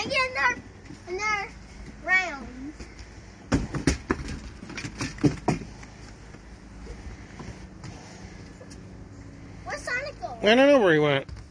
I get another round? Where's Sonic going? I don't know where he went.